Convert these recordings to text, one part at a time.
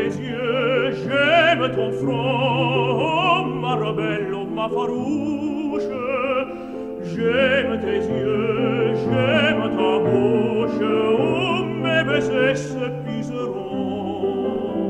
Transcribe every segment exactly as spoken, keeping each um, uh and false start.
tes yeux, j'aime ton front, ma rebelle, ma farouche. J'aime tes yeux, j'aime ta bouche, où mes baisers s'épuiseront.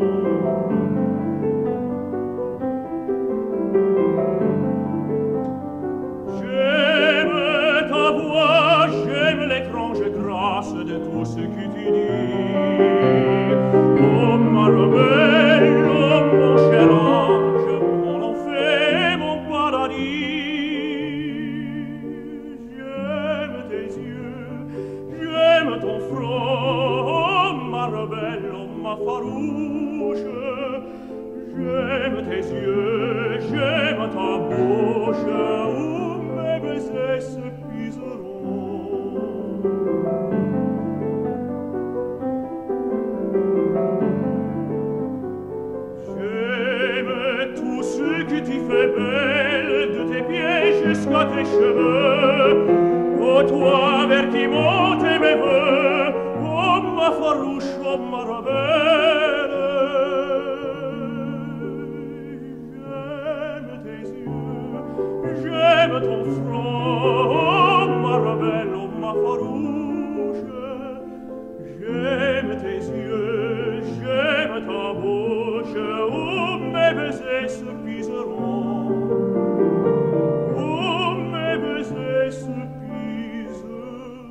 J'aime ta voix, j'aime l'étrange grâce de tout ce que tu dis. Oh ma rebelle, oh mon cher ange, mon enfer, mon paradis. J'aime tes yeux, j'aime ton front, ma rebelle, oh ma farouche. J'aime tes yeux, j'aime ta bouche, où mes baisers s'épuiseront. J'aime tout ce que tu fais belle, de tes pieds jusqu'à tes cheveux. Oh toi, vers qui montent mes voeux, oh ma farouche, oh ma rebelle. J'aime tes yeux, j'aime ton front, oh ma rebelle, oh ma farouche. J'aime tes yeux, j'aime ta bouche, où mes baisers s'épuiseront. Où mes baisers s'épuiseront.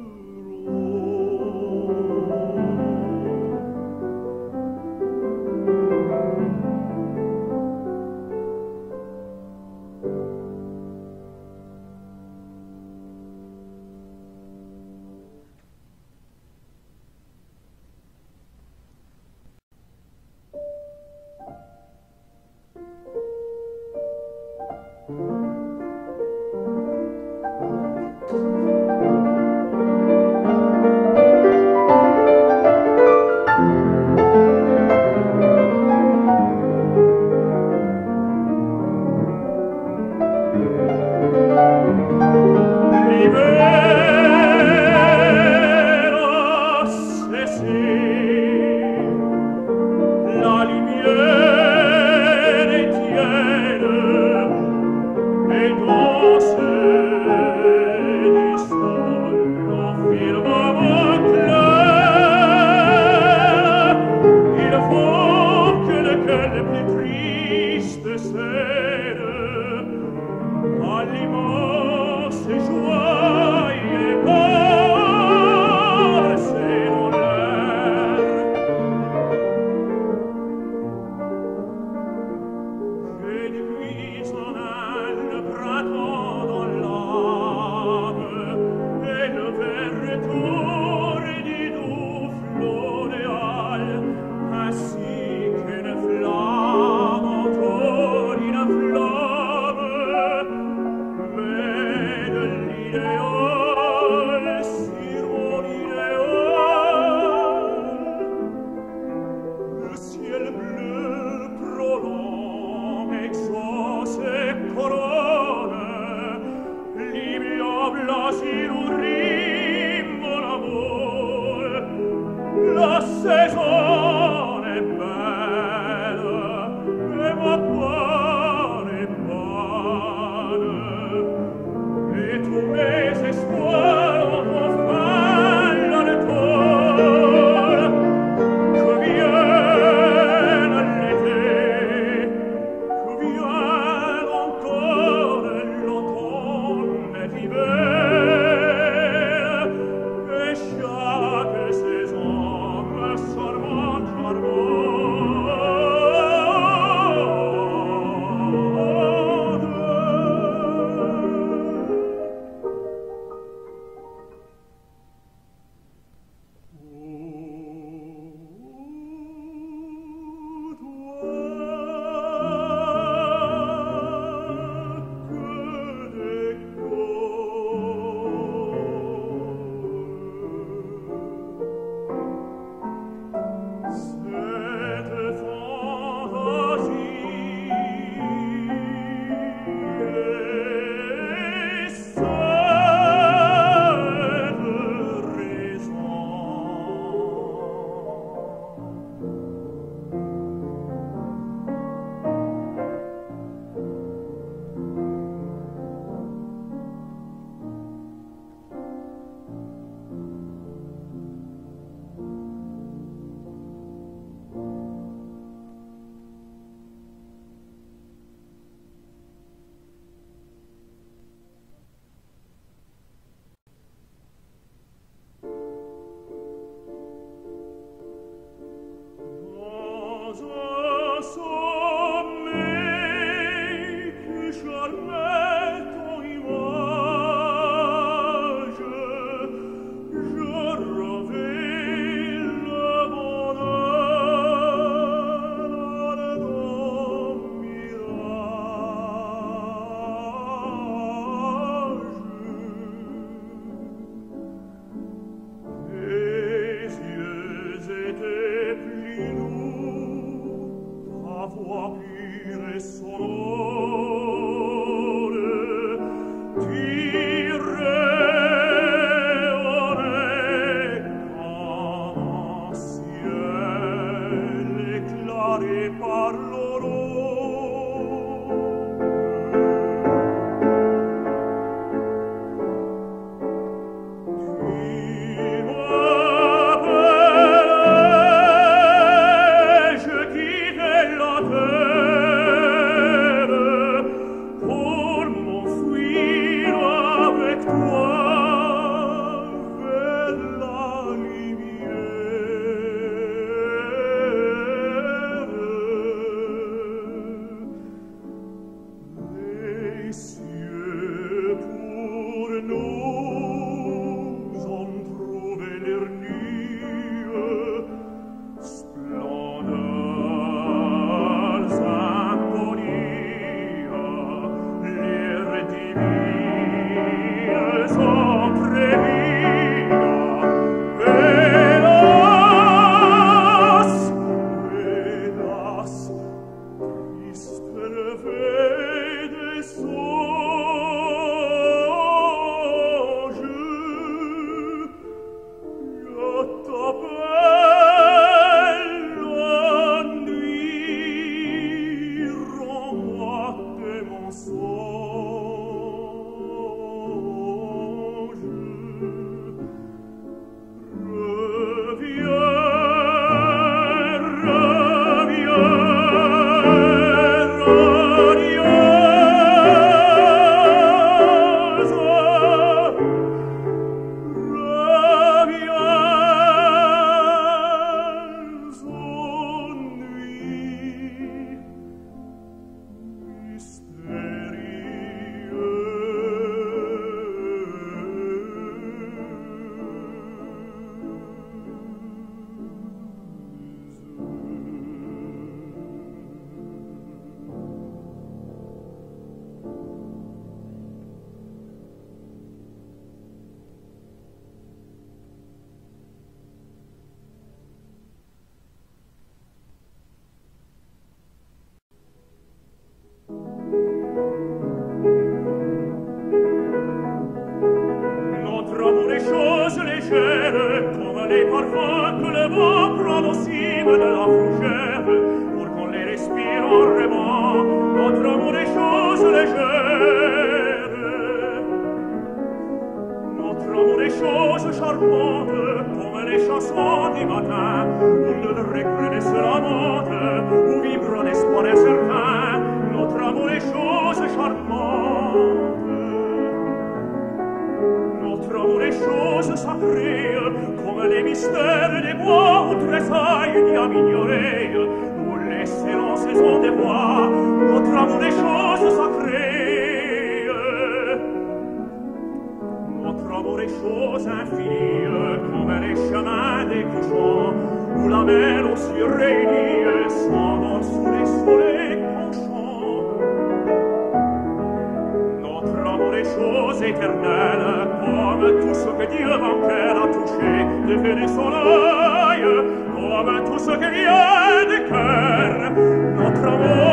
Chaque saison me sort Notre amour